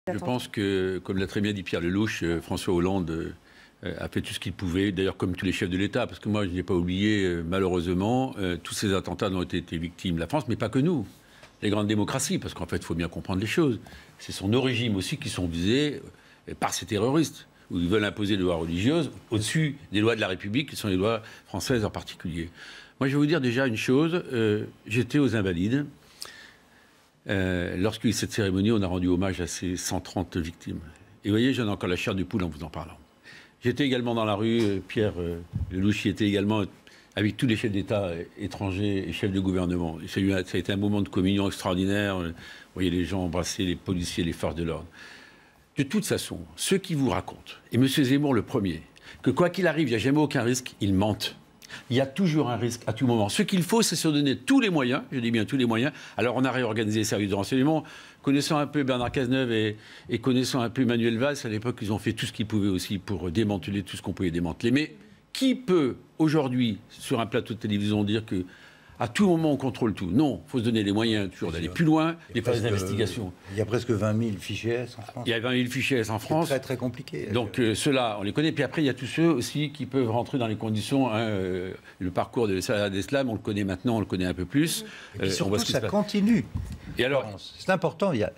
Je pense que, comme l'a très bien dit Pierre Lelouch, François Hollande a fait tout ce qu'il pouvait, d'ailleurs comme tous les chefs de l'État, parce que moi je n'ai pas oublié, malheureusement, tous ces attentats dont ont été victimes la France, mais pas que nous, les grandes démocraties, parce qu'en fait il faut bien comprendre les choses. Ce sont nos régimes aussi qui sont visés par ces terroristes, où ils veulent imposer des lois religieuses au-dessus des lois de la République, qui sont les lois françaises en particulier. Moi je vais vous dire déjà une chose, j'étais aux Invalides. Lorsqu'il y a eu cette cérémonie, on a rendu hommage à ces 130 victimes. Et vous voyez, j'en ai encore la chair de poule en vous en parlant. J'étais également dans la rue, Pierre Lelouch était également avec tous les chefs d'État étrangers et chefs de gouvernement. Ça a été un moment de communion extraordinaire. Vous voyez les gens embrasser les policiers, les forces de l'ordre. De toute façon, ceux qui vous racontent, et M. Zemmour le premier, que quoi qu'il arrive, il n'y a jamais aucun risque, ils mentent. Il y a toujours un risque à tout moment. Ce qu'il faut, c'est se donner tous les moyens, je dis bien tous les moyens. Alors on a réorganisé les services de renseignement. Connaissant un peu Bernard Cazeneuve et connaissant un peu Manuel Valls, à l'époque, ils ont fait tout ce qu'ils pouvaient aussi pour démanteler tout ce qu'on pouvait démanteler. Mais qui peut aujourd'hui, sur un plateau de télévision, dire que à tout moment, on contrôle tout? Non, il faut se donner les moyens toujours d'aller plus loin, des phases d'investigation. Il y a presque 20 000 fichiers S en France. Il y a 20 000 fichiers S en France. C'est très, très compliqué. Donc ceux-là, on les connaît. Puis après, il y a tous ceux aussi qui peuvent rentrer dans les conditions. Le parcours de Salah Abdeslam, on le connaît maintenant, on le connaît un peu plus. Et puis surtout, ça continue. Et alors, c'est important, il y a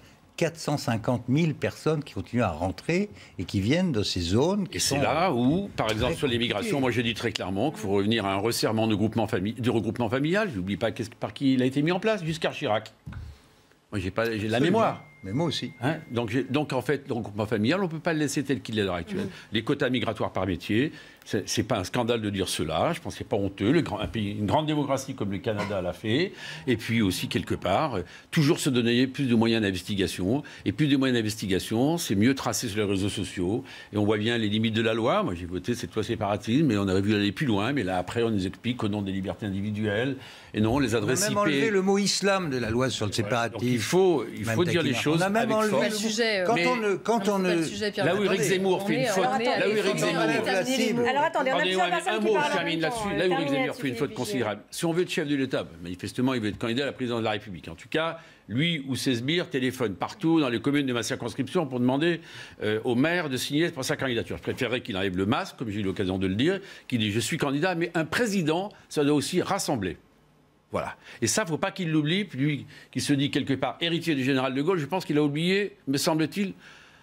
450 000 personnes qui continuent à rentrer et qui viennent de ces zones. Et c'est là où, par exemple, sur l'immigration, moi je dis très clairement qu'il faut revenir à un resserrement de regroupement familial. Je n'oublie pas par qui il a été mis en place, jusqu'à Chirac. Moi j'ai la mémoire. Mais moi aussi. Hein, donc en fait, le regroupement familial, on ne peut pas le laisser tel qu'il est à l'heure actuelle. Les quotas migratoires par métier, c'est pas un scandale de dire cela. Je pense que c'est pas honteux. Un pays, une grande démocratie comme le Canada l'a fait. Et puis aussi, quelque part, toujours se donner plus de moyens d'investigation. Et plus de moyens d'investigation, c'est mieux tracé sur les réseaux sociaux. Et on voit bien les limites de la loi. Moi, j'ai voté cette loi séparatisme, mais on aurait vu aller plus loin. Mais là, après, on nous explique qu'au nom des libertés individuelles, et non, les adresses IP... On a même enlevé le mot islam de la loi sur le séparatisme. Donc, il faut dire les choses. On a même enlevé le sujet. Quand on ne... Là où Éric Zemmour fait une faute... Là où Éric Zemmour... Alors attendez, on a plusieurs personnes qui parlent. Je termine là-dessus. Là où Éric Zemmour fait une faute considérable. Si on veut être chef de l'État, manifestement, il veut être candidat à la présidence de la République. En tout cas, lui ou ses sbires téléphonent partout dans les communes de ma circonscription pour demander au maire de signer pour sa candidature. Je préférerais qu'il enlève le masque, comme j'ai eu l'occasion de le dire, qu'il dise « je suis candidat », mais un président, ça doit aussi rassembler. Voilà. Et ça, il ne faut pas qu'il l'oublie. Puis lui, qui se dit quelque part héritier du général de Gaulle, je pense qu'il a oublié, me semble-t-il,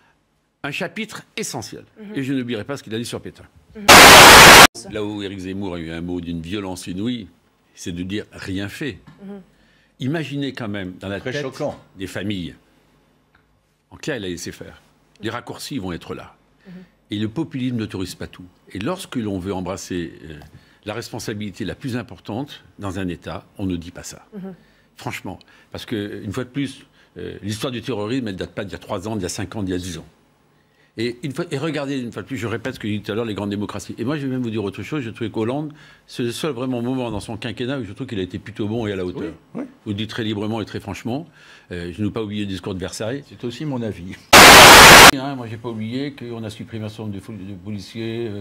un chapitre essentiel. Et je n'oublierai pas ce qu'il a dit sur Pétain. Là où Éric Zemmour a eu un mot d'une violence inouïe, c'est de dire rien fait. Imaginez quand même dans la tête des familles. En clair, il a laissé faire. Les raccourcis vont être là. Et le populisme n'autorise pas tout. Et lorsque l'on veut embrasser la responsabilité la plus importante dans un État, on ne dit pas ça. Franchement. Parce qu'une fois de plus, l'histoire du terrorisme, elle ne date pas d'il y a 3 ans, d'il y a 5 ans, d'il y a 10 ans. Et regardez, une fois de plus, je répète ce que j'ai dit tout à l'heure, les grandes démocraties. Et moi, je vais même vous dire autre chose. Je trouvais qu'Hollande, c'est le seul vraiment moment dans son quinquennat où je trouve qu'il a été plutôt bon et à la hauteur. Oui. Je vous le dis très librement et très franchement. Je n'ai pas oublié le discours de Versailles. C'est aussi mon avis. Moi, j'ai pas oublié qu'on a supprimé un certain nombre de policiers,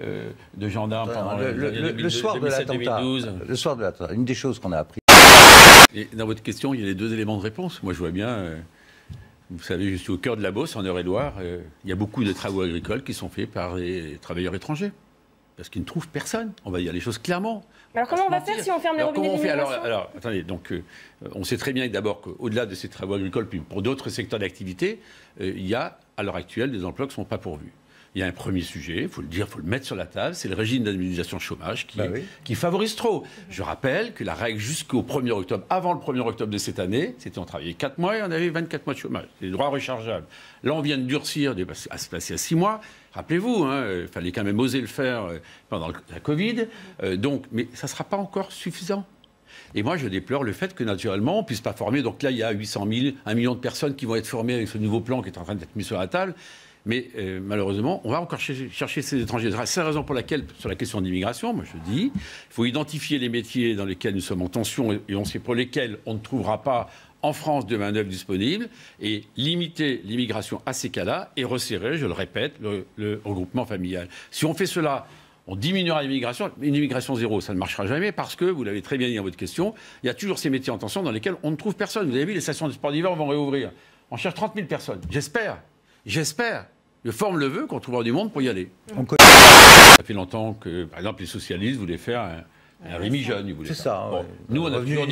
de gendarmes pendant le soir de l'attentat. Le soir de l'attentat. Une des choses qu'on a appris. Et dans votre question, il y a les 2 éléments de réponse. Moi, je vois bien... Vous savez, je suis au cœur de la Beauce, en Eure-et-Loire. Il y a beaucoup de travaux agricoles qui sont faits par les travailleurs étrangers. Parce qu'ils ne trouvent personne. On va dire les choses clairement. Alors comment on va faire si on ferme les robinets d'immigration ? Alors, attendez, donc, on sait très bien d'abord qu'au-delà de ces travaux agricoles, puis pour d'autres secteurs d'activité, il y a, à l'heure actuelle, des emplois qui ne sont pas pourvus. Il y a un premier sujet, il faut le dire, il faut le mettre sur la table, c'est le régime d'indemnisation chômage qui favorise trop. Je rappelle que la règle jusqu'au 1er octobre, avant le 1er octobre de cette année, c'était on travaillait 4 mois et on avait 24 mois de chômage. C'est des droits rechargeables. Là, on vient de durcir, à se passer à 6 mois. Rappelez-vous, il fallait quand même oser le faire pendant la Covid. Mais ça ne sera pas encore suffisant. Et moi, je déplore le fait que, naturellement, on ne puisse pas former. Donc là, il y a 800 000, 1 million de personnes qui vont être formées avec ce nouveau plan qui est en train d'être mis sur la table. Mais malheureusement, on va encore chercher ces étrangers. C'est la raison pour laquelle, sur la question de l'immigration, moi je dis, il faut identifier les métiers dans lesquels nous sommes en tension et on sait pour lesquels on ne trouvera pas en France de main-d'œuvre disponible et limiter l'immigration à ces cas-là et resserrer, je le répète, le regroupement familial. Si on fait cela, on diminuera l'immigration. Une immigration zéro, ça ne marchera jamais parce que, vous l'avez très bien dit dans votre question, il y a toujours ces métiers en tension dans lesquels on ne trouve personne. Vous avez vu, les stations de sport d'hiver vont réouvrir. On cherche 30 000 personnes. J'espère, je forme le vœu qu'on trouvera du monde pour y aller. Ça fait longtemps que, par exemple, les socialistes voulaient faire un Rémi jeune. C'est ça. Bon, Ouais. nous,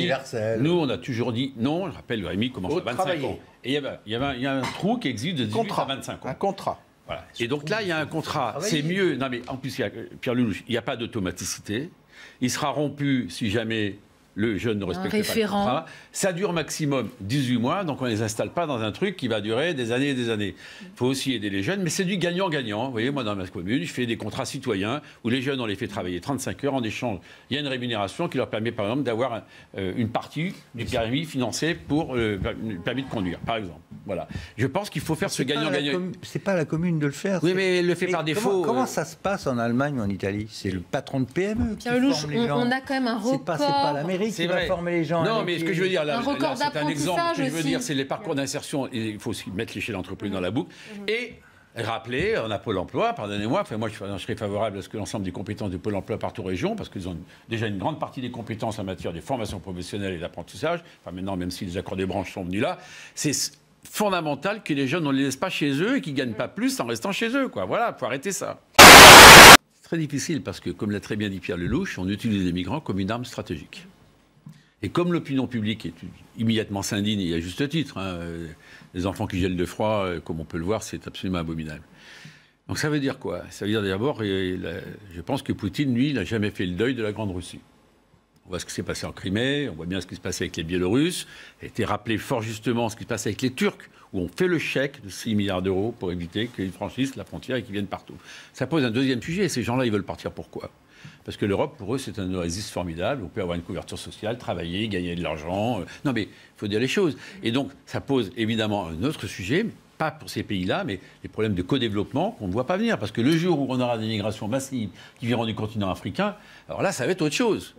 on a toujours dit non. Je rappelle, le Rémi commence à 25 ans. Et il y a un trou qui existe de 18 à 25 ans. Un contrat. Voilà. Et donc là, il y a un contrat. C'est mieux. Non, mais en plus, Pierre Lelouch, il n'y a pas d'automaticité. Il sera rompu si jamais le jeune ne respecte pas le contrat. Ça dure maximum 18 mois, donc on ne les installe pas dans un truc qui va durer des années et des années. Il faut aussi aider les jeunes, mais c'est du gagnant-gagnant. Vous voyez, moi, dans ma commune, je fais des contrats citoyens où les jeunes, on les fait travailler 35 heures en échange. Il y a une rémunération qui leur permet, par exemple, d'avoir une partie du permis financé pour le permis de conduire, par exemple. Voilà. Je pense qu'il faut faire ce gagnant-gagnant. C'est pas à la commune de le faire. Oui, mais elle le fait par défaut. Comment ça se passe en Allemagne ou en Italie? C'est le patron de PME qui Pierre Lelouch, forme les gens. on a quand même un record. C'est pas la mairie qui va former les gens. Non, mais ce que je veux dire, là, c'est un exemple. Ce que je veux dire, c'est les parcours d'insertion. Il faut aussi mettre l'échelle d'entreprise dans la boucle. Et rappeler, on a Pôle emploi, pardonnez-moi, moi je serais favorable à ce que l'ensemble des compétences de Pôle emploi partent aux régions, parce qu'ils ont déjà une grande partie des compétences en matière de formation professionnelle et d'apprentissage. Enfin, maintenant, même si les accords des branches sont venus là, c'est fondamental que les jeunes ne les laissent pas chez eux et qu'ils ne gagnent pas plus en restant chez eux, quoi. Voilà, il faut arrêter ça. C'est très difficile parce que, comme l'a très bien dit Pierre Lelouch, on utilise les migrants comme une arme stratégique. Et comme l'opinion publique est immédiatement s'indigne, et à juste titre, les enfants qui gèlent de froid, comme on peut le voir, c'est absolument abominable. Donc ça veut dire quoi? Ça veut dire d'abord, je pense que Poutine, lui, il n'a jamais fait le deuil de la Grande Russie. On voit ce qui s'est passé en Crimée, on voit bien ce qui se passe avec les Biélorusses. Il a été rappelé fort justement ce qui se passe avec les Turcs, où on fait le chèque de 6 milliards d'euros pour éviter qu'ils franchissent la frontière et qu'ils viennent partout. Ça pose un deuxième sujet, et ces gens-là, ils veulent partir pourquoi? Parce que l'Europe, pour eux, c'est un oasis formidable. On peut avoir une couverture sociale, travailler, gagner de l'argent. Non, mais il faut dire les choses. Et donc, ça pose évidemment un autre sujet, pas pour ces pays-là, mais les problèmes de co-développement qu'on ne voit pas venir. Parce que le jour où on aura des migrations massives qui viendront du continent africain, alors là, ça va être autre chose.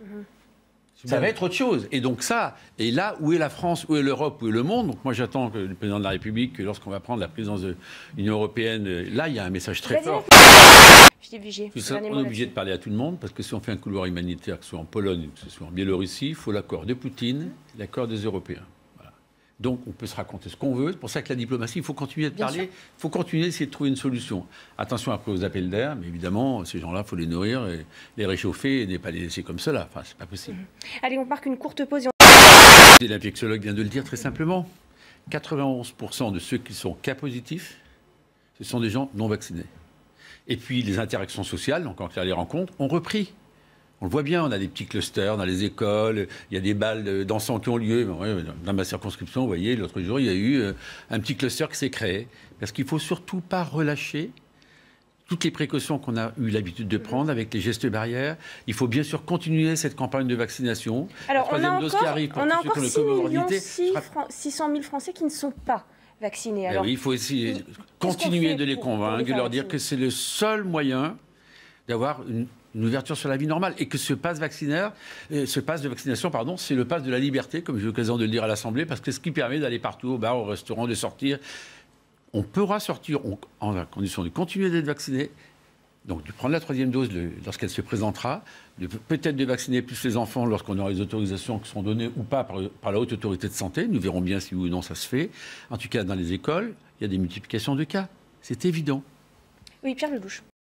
Ça va être autre chose. Et donc ça, et là, où est la France, où est l'Europe, où est le monde? Donc moi, j'attends que le président de la République, que lorsqu'on va prendre la présidence de l'Union européenne, là, il y a un message très fort. On est obligé de parler à tout le monde, parce que si on fait un couloir humanitaire, que ce soit en Pologne, que ce soit en Biélorussie, il faut l'accord de Poutine, l'accord des Européens. Voilà. Donc on peut se raconter ce qu'on veut. C'est pour ça que la diplomatie, il faut continuer de parler, il faut continuer d'essayer de trouver une solution. Attention après aux appels d'air, mais évidemment, ces gens-là, il faut les nourrir, et les réchauffer, et ne pas les laisser comme cela. Enfin, c'est pas possible. Allez, on marque une courte pause. L'infectiologue vient de le dire très simplement. 91% de ceux qui sont cas positifs, ce sont des gens non vaccinés. Et puis les interactions sociales, donc en les rencontres, ont repris. On le voit bien, on a des petits clusters dans les écoles, il y a des balles dansants qui ont lieu. Dans ma circonscription, vous voyez, l'autre jour, il y a eu un petit cluster qui s'est créé. Parce qu'il ne faut surtout pas relâcher toutes les précautions qu'on a eu l'habitude de prendre avec les gestes barrières. Il faut bien sûr continuer cette campagne de vaccination. Alors, on a encore 600 000 Français qui ne sont pas vaccinés. Alors, oui, il faut aussi continuer de les convaincre, de leur dire que c'est le seul moyen d'avoir une ouverture sur la vie normale et que ce pass de vaccination, c'est le pass de la liberté, comme j'ai eu l'occasion de le dire à l'Assemblée, parce que ce qui permet d'aller partout, au bar, au restaurant, de sortir. On pourra sortir en condition de continuer d'être vacciné, donc de prendre la 3e dose lorsqu'elle se présentera, peut-être de vacciner plus les enfants lorsqu'on aura les autorisations qui seront données ou pas par la Haute Autorité de Santé. Nous verrons bien si oui ou non ça se fait. En tout cas, dans les écoles, il y a des multiplications de cas. C'est évident. Oui, Pierre Lelouch.